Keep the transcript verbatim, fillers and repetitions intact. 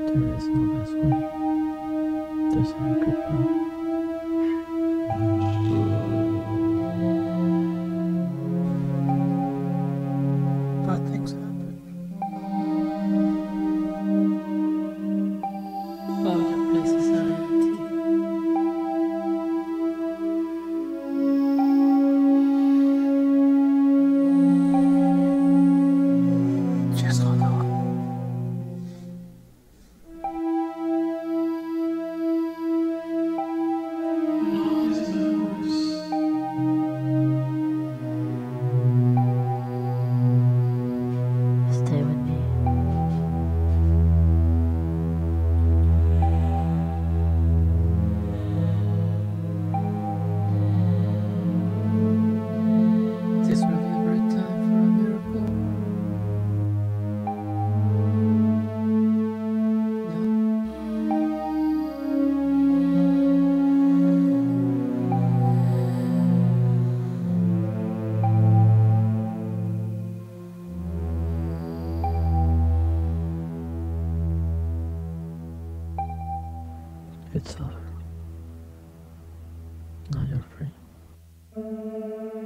There is no best way to say goodbye. Bad things happen. All your places are empty. Just hold on. Stay with me. This will be a great time for a miracle. No? It's over. Now you're free.